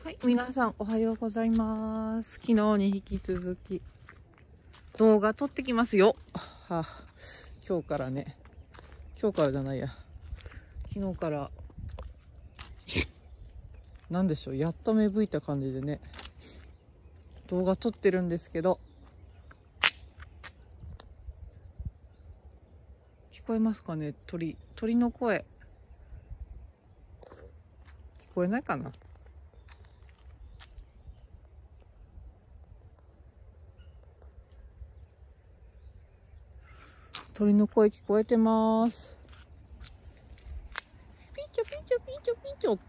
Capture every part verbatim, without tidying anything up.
はい、皆さんおはようございます。昨日に引き続き動画撮ってきますよ。はあ、今日からね、今日からじゃないや、昨日からなんでしょう、やっと芽吹いた感じでね、動画撮ってるんですけど、聞こえますかね、鳥、鳥の声。聞こえないかな。鳥の声聞こえてます。ピーチョピーチョピーチョピーチョって。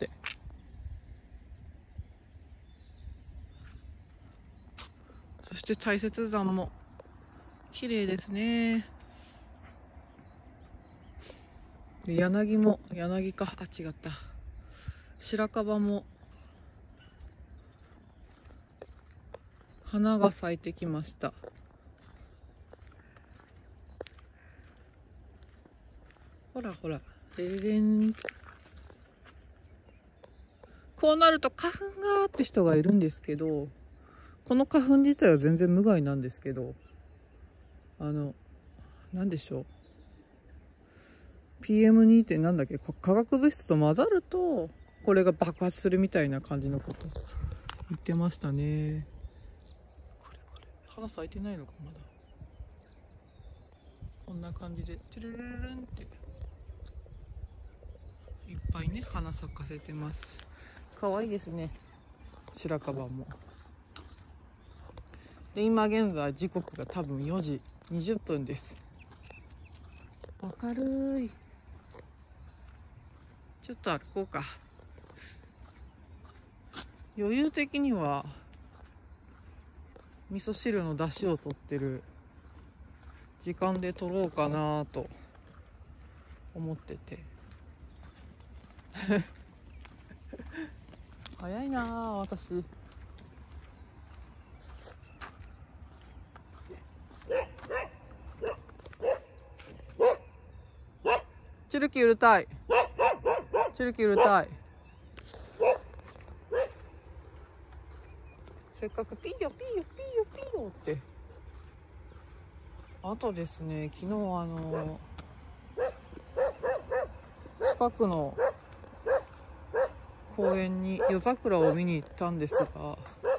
そして大雪山も綺麗ですね。で柳も、柳か、あ、違った。白樺も花が咲いてきました。ほらほら、レレレン。こうなると花粉がって人がいるんですけど、この花粉自体は全然無害なんですけど、あの、なんでしょう。ピーエムに ってなんだっけ、化学物質と混ざると、これが爆発するみたいな感じのこと言ってましたね。これこれ、花咲いてないのか、まだ。こんな感じで、トゥルルルルンって。いっぱいね、花咲かせてます。可愛いですね、白樺も。で、今現在時刻が多分よじにじゅっぷんです。明るい。ちょっと歩こうか。余裕的には味噌汁の出汁を取ってる時間で取ろうかなと思ってて早いなあ、私。チュルキうるたい。チュルキうるたい。せっかくピーヨピーヨピーヨピーヨって。あとですね、昨日あの近くの公園に夜桜を見に行ったんですが、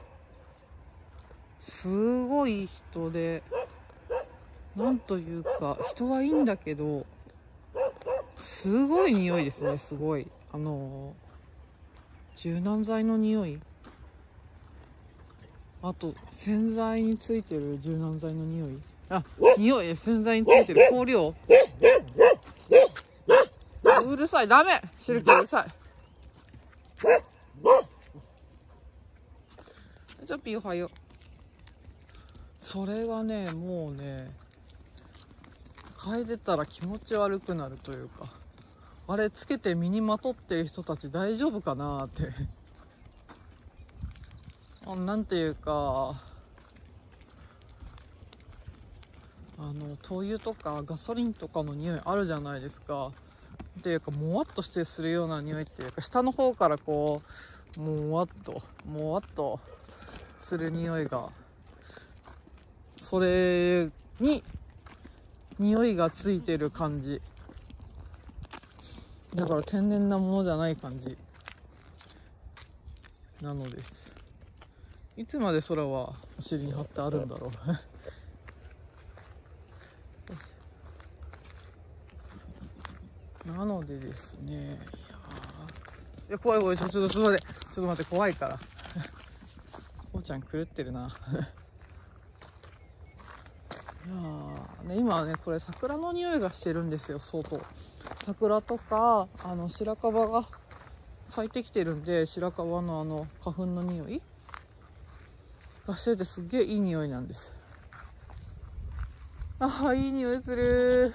すごい人で、なんというか人はいいんだけど、すごい匂いですね。すごいあの柔軟剤の匂い、あと洗剤についてる柔軟剤の匂い、あ、匂い、洗剤についてる香料。うるさい、ダメ、シルキーうるさい。じゃあピーおはよう。それがね、もうね、嗅いでたら気持ち悪くなるというか、あれつけて身にまとってる人たち大丈夫かなってなんていうか、あの灯油とかガソリンとかの匂いあるじゃないですか。っていうか、もわっとしてするような匂いっていうか、下の方からこうもわっともわっとする匂いが、それに匂いがついてる感じだから、天然なものじゃない感じなのです。いつまで空はお尻に貼ってあるんだろうなのでですね、いやいや、怖い怖い、ちょっとちょっと待って、ちょっと待って、怖いからこうちゃん狂ってるないやー、ね、今はね、これ桜の匂いがしてるんですよ、相当。桜とかあの白樺が咲いてきてるんで、白樺のあの花粉の匂いがしてて、すっげえいい匂いなんです。ああ、いい匂いする。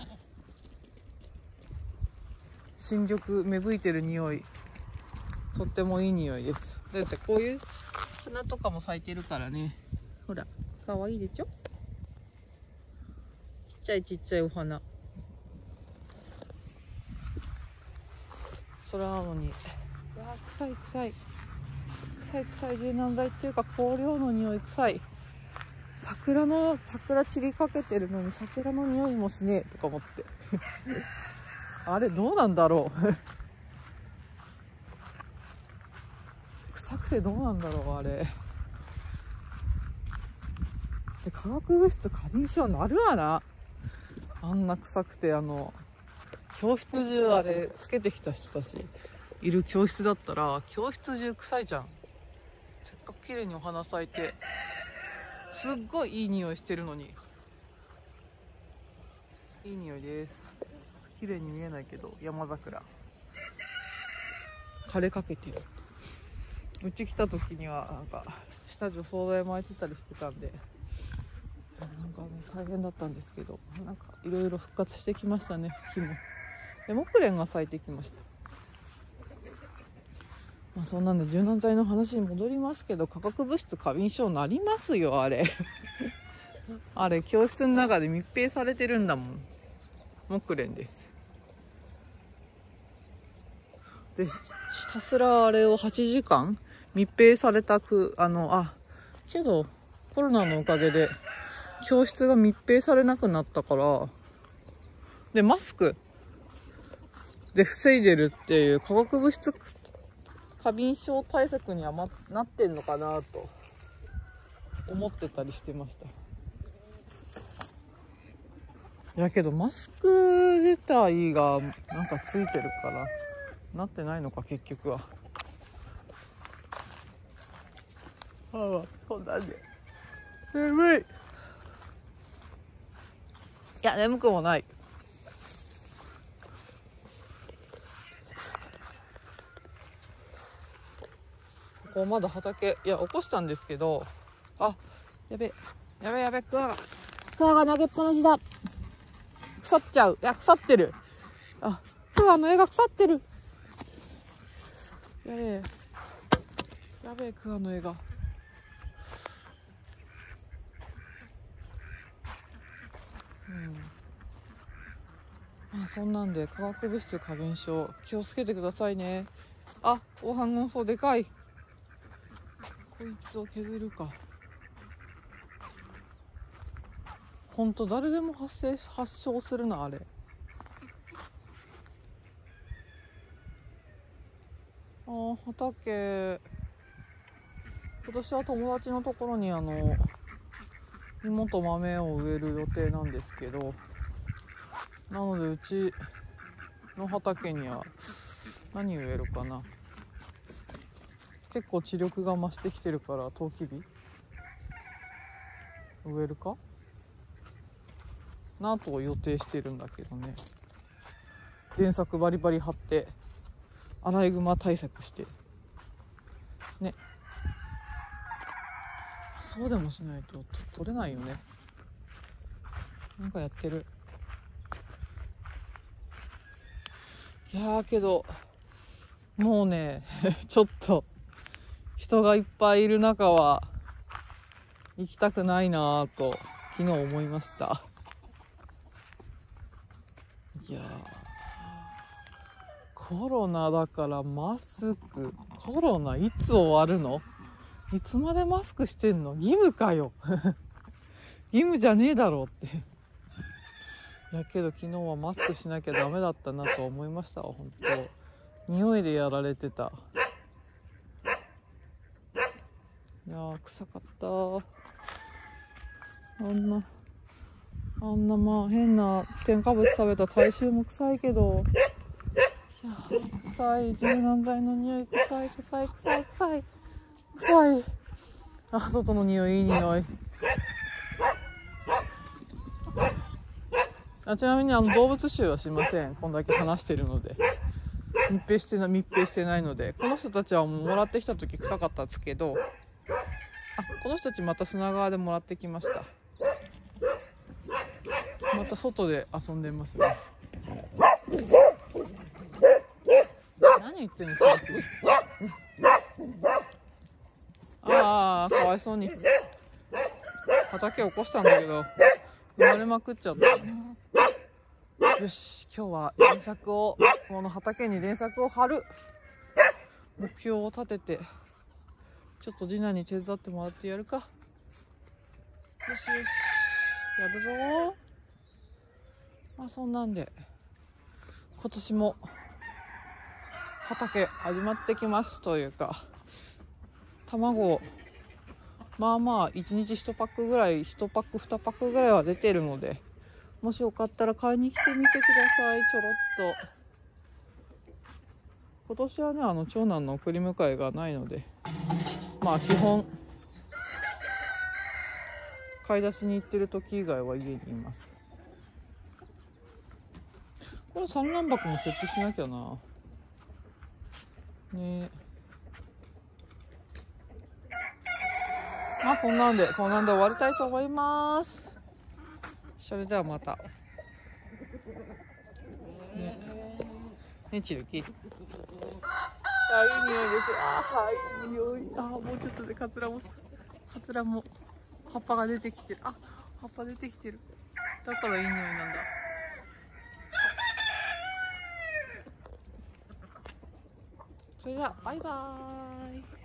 新緑芽吹いてる匂い、とってもいい匂いです。だってこういう花とかも咲いてるからね。ほら、かわいいでしょ。ちっちゃいちっちゃいお花。それなのに、うわ、臭い臭い臭い臭い柔軟剤っていうか香料の匂い臭い。桜の桜散りかけてるのに桜の匂いもしねえとか思ってあれどうなんだろう臭くてどうなんだろうあれで、化学物質過敏症なるわな。あんな臭くて、あの教室中あれつけてきた人たちいる教室だったら教室中臭いじゃん。せっかく綺麗にお花咲いてすっごいいい匂いしてるのに。いい匂いです。綺麗に見えないけど山桜枯れかけてる。うち来た時にはなんか下除草剤巻いてたりしてたんでなんかもう大変だったんですけど、なんかいろいろ復活してきましたね。木もで木蓮が咲いてきました。まあそんなんで柔軟剤の話に戻りますけど、化学物質過敏症なりますよあれあれ教室の中で密閉されてるんだもん。木蓮です。でひたすらあれをはちじかん密閉されたくあのあけどコロナのおかげで教室が密閉されなくなったからでマスクで防いでるっていう化学物質過敏症対策には、ま、なってんのかなと思ってたりしてました。いやけどマスク自体がなんかついてるからなってないのか結局は。ああこんなんで眠い。いや眠くもない。ここまだ畑いや起こしたんですけど、あやべやべやべクワがクワが投げっぱなしだ。腐っちゃう。いや腐ってる。あクワの絵が腐ってる。やべえやべえクワの絵が。うんまあそんなんで化学物質過敏症気をつけてくださいね。あ黄斑ゴンソウでかい。こいつを削るか。ほんと誰でも発生発症するなあれ。あー畑今年は友達のところにあの芋と豆を植える予定なんですけど、なのでうちの畑には何植えるかな。結構地力が増してきてるからトウキビ植えるかなと予定してるんだけどね。電柵バリバリ張ってアライグマ対策してね。そうでもしないと取れないよね。なんかやってる。いやーけどもうねちょっと人がいっぱいいる中は行きたくないなぁと昨日思いました。いやーコロナだからマスクコロナいつ終わるの。いつまでマスクしてんの。義務かよ義務じゃねえだろうっていやけど昨日はマスクしなきゃダメだったなと思いましたわ。本当匂いでやられてた。いやー臭かった。あんなあんなまあ変な添加物食べた体臭も臭いけど、いや臭い。柔軟剤の匂い臭い臭い臭い臭い臭い。あ外の匂いいい匂い。あちなみにあの動物臭はしません。こんだけ話してるので密閉してな密閉してないので。この人たちはもうもらってきた時臭かったんですけど、あこの人たちまた砂川でもらってきました。また外で遊んでますね。何言ってんのああかわいそうに畑起こしたんだけど生まれまくっちゃった。よし今日は電柵をこの畑に電柵を張る目標を立ててちょっと次男に手伝ってもらってやるか。よしよし、やるぞ。まあそんなんで今年も畑始まってきますというか、卵まあまあいちにちいちパックぐらい、いちパックにパックぐらいは出てるので、もしよかったら買いに来てみてください。ちょろっと今年はね、あの長男の送り迎えがないので、まあ基本買い出しに行ってる時以外は家にいます。これ産卵箱も設置しなきゃなね。まあそんなんでこんなんで終わりたいと思います。それではまたね。ね、チルキ。あ、いい匂いです。あ、はい、いい匂い。あ、もうちょっとでカツラもカツラも葉っぱが出てきてる。あ、葉っぱ出てきてる。だからいい匂いなんだ。それではバイバーイ。